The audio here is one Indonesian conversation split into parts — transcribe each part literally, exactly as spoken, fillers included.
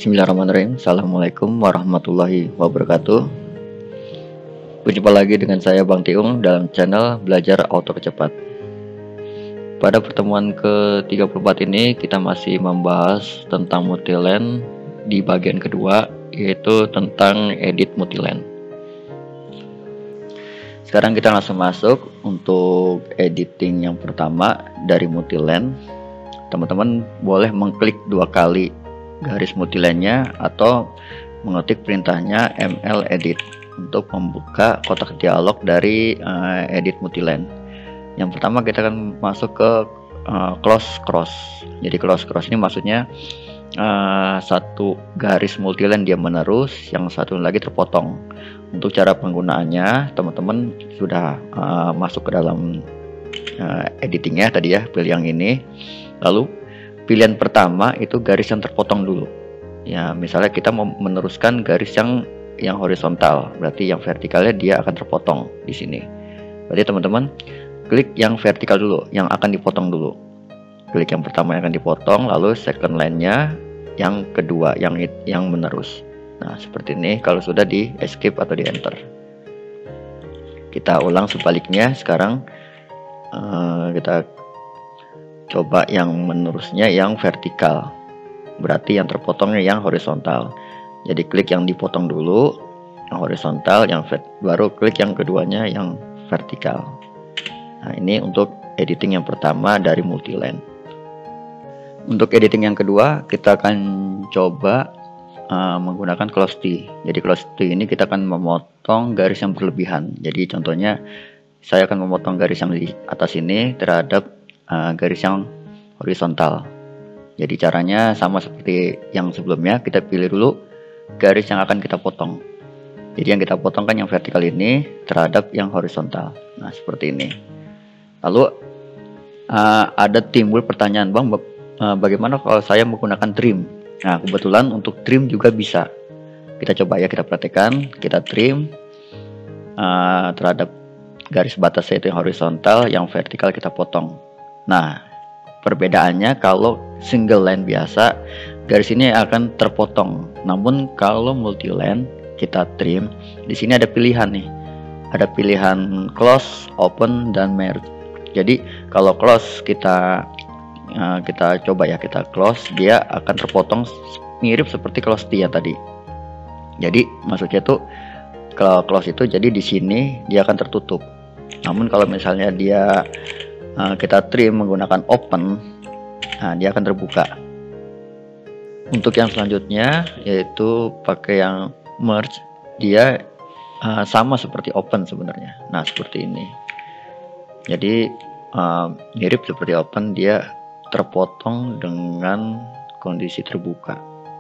Bismillahirrahmanirrahim. Assalamualaikum warahmatullahi wabarakatuh. Berjumpa lagi dengan saya Bang Tiung dalam channel Belajar Auto Cepat. Pada pertemuan ke tiga puluh empat ini kita masih membahas tentang multiline di bagian kedua, yaitu tentang edit multiline. Sekarang kita langsung masuk untuk editing yang pertama dari multiline. Teman-teman boleh mengklik dua kali garis multiline-nya atau mengetik perintahnya ml edit untuk membuka kotak dialog dari uh, edit multiline. Yang pertama kita akan masuk ke uh, close cross. Jadi close cross ini maksudnya uh, satu garis multiline dia menerus, yang satu lagi terpotong. Untuk cara penggunaannya teman-teman sudah uh, masuk ke dalam uh, editingnya tadi ya, pilih yang ini. Lalu pilihan pertama itu garis yang terpotong dulu. Ya, misalnya kita mau meneruskan garis yang yang horizontal, berarti yang vertikalnya dia akan terpotong di sini. Berarti teman-teman klik yang vertikal dulu, yang akan dipotong dulu. Klik yang pertama yang akan dipotong, lalu second line-nya yang kedua yang yang menerus. Nah, seperti ini kalau sudah di escape atau di enter. Kita ulang sebaliknya sekarang. Uh, kita coba yang menerusnya yang vertikal, berarti yang terpotongnya yang horizontal. Jadi klik yang dipotong dulu yang horizontal, yang baru klik yang keduanya yang vertikal. Nah, ini untuk editing yang pertama dari multiline. Untuk editing yang kedua kita akan coba uh, menggunakan close T. Jadi close T ini kita akan memotong garis yang berlebihan. Jadi contohnya saya akan memotong garis yang di atas ini terhadap Uh, garis yang horizontal. Jadi caranya sama seperti yang sebelumnya, kita pilih dulu garis yang akan kita potong. Jadi yang kita potong kan yang vertikal ini terhadap yang horizontal. Nah, seperti ini. Lalu uh, ada timbul pertanyaan, Bang, uh, bagaimana kalau saya menggunakan trim? Nah, kebetulan untuk trim juga bisa. Kita coba ya, kita perhatikan, kita trim uh, terhadap garis batasnya itu yang horizontal, yang vertikal kita potong. Nah, perbedaannya kalau single line biasa garis ini akan terpotong. Namun kalau multiline kita trim, di sini ada pilihan nih. Ada pilihan close, open, dan merge. Jadi kalau close kita uh, kita coba ya, kita close, dia akan terpotong mirip seperti close T yang tadi. Jadi maksudnya tuh kalau close itu jadi di sini dia akan tertutup. Namun kalau misalnya dia Uh, kita trim menggunakan open, nah dia akan terbuka. Untuk yang selanjutnya yaitu pakai yang merge, dia uh, sama seperti open sebenarnya. Nah, seperti ini. Jadi uh, mirip seperti open, dia terpotong dengan kondisi terbuka.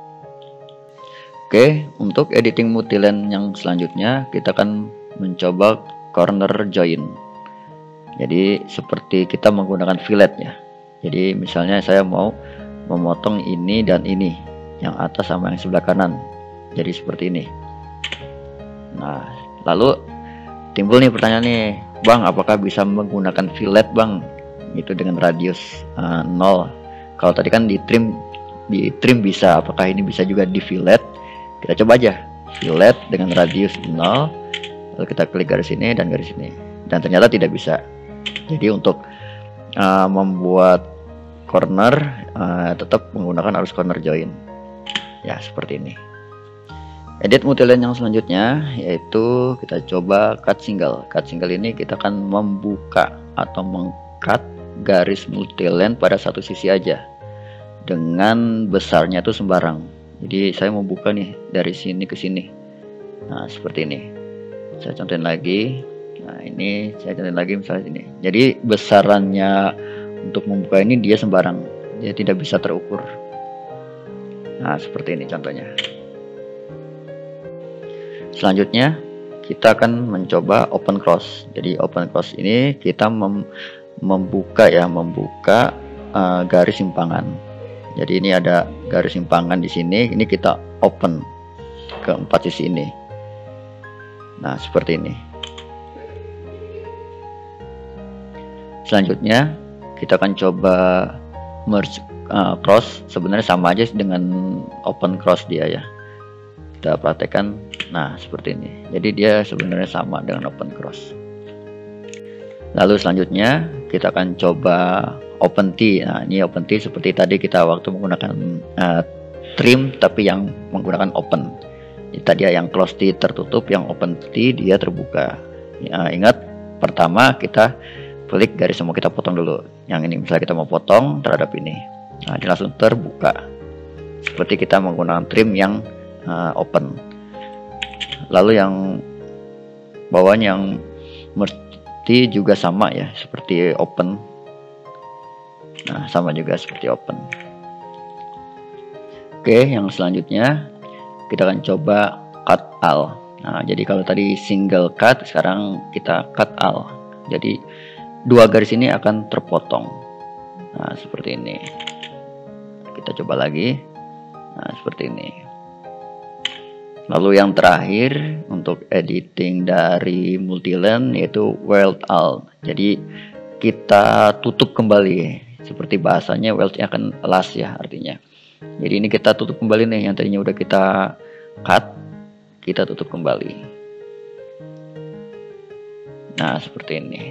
Oke, untuk editing multiline yang selanjutnya kita akan mencoba corner join. Jadi seperti kita menggunakan fillet ya. Jadi misalnya saya mau memotong ini dan ini, yang atas sama yang sebelah kanan. Jadi seperti ini. Nah, lalu timbul nih pertanyaan nih, Bang, apakah bisa menggunakan fillet, Bang? Itu dengan radius uh, nol. Kalau tadi kan di trim, di trim bisa, apakah ini bisa juga di fillet? Kita coba aja. Fillet dengan radius nol. Lalu kita klik garis ini dan garis ini. Dan ternyata tidak bisa. Jadi untuk uh, membuat corner uh, tetap menggunakan arus corner join. Ya, seperti ini. Edit multiline yang selanjutnya yaitu kita coba cut single. Cut single ini kita akan membuka atau meng-cut garis multiline pada satu sisi aja. Dengan besarnya itu sembarang. Jadi saya mau buka nih dari sini ke sini. Nah, seperti ini. Saya contohin lagi. Nah, ini saya contohin lagi misalnya ini. Jadi besarannya untuk membuka ini dia sembarang, dia tidak bisa terukur. Nah, seperti ini contohnya. Selanjutnya kita akan mencoba open cross. Jadi open cross ini kita mem membuka ya, membuka uh, garis simpangan. Jadi ini ada garis simpangan di sini. Ini kita open ke empat sisi ini. Nah, seperti ini. Selanjutnya kita akan coba merge uh, cross sebenarnya sama aja dengan open cross dia ya. Kita praktekkan. Nah, seperti ini. Jadi dia sebenarnya sama dengan open cross. Lalu selanjutnya kita akan coba open T. Nah, ini open T seperti tadi kita waktu menggunakan uh, trim tapi yang menggunakan open. Ini tadi yang close T tertutup, yang open T dia terbuka. Ya, ingat pertama kita klik garis yang mau kita potong dulu. Yang ini misalnya kita mau potong terhadap ini. Nah, dia langsung terbuka. Seperti kita menggunakan trim yang uh, open. Lalu yang bawahnya yang merti juga sama ya, seperti open. Nah, sama juga seperti open. Oke, yang selanjutnya kita akan coba cut all. Nah, jadi kalau tadi single cut, sekarang kita cut all. Jadi dua garis ini akan terpotong. Nah, seperti ini. Kita coba lagi. Nah, seperti ini. Lalu yang terakhir untuk editing dari multiline yaitu weld all. Jadi kita tutup kembali, seperti bahasanya weldnya akan last ya artinya. Jadi ini kita tutup kembali nih, yang tadinya udah kita cut, kita tutup kembali. Nah, seperti ini.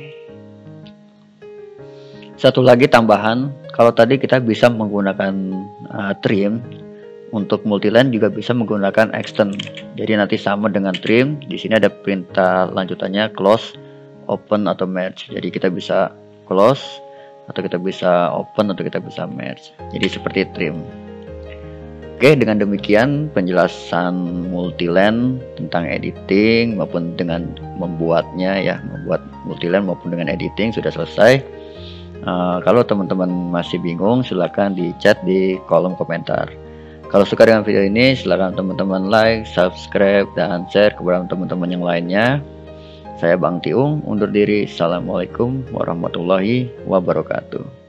Satu lagi tambahan, kalau tadi kita bisa menggunakan uh, trim, untuk multiline juga bisa menggunakan extend. Jadi nanti sama dengan trim. Di sini ada perintah lanjutannya close, open atau merge. Jadi kita bisa close atau kita bisa open atau kita bisa merge. Jadi seperti trim. Oke, dengan demikian penjelasan multiline tentang editing maupun dengan membuatnya ya, membuat multiline maupun dengan editing sudah selesai. Uh, kalau teman-teman masih bingung, silahkan di chat di kolom komentar. Kalau suka dengan video ini, silahkan teman-teman like, subscribe, dan share kepada teman-teman yang lainnya. Saya Bang Tiung, undur diri. Assalamualaikum warahmatullahi wabarakatuh.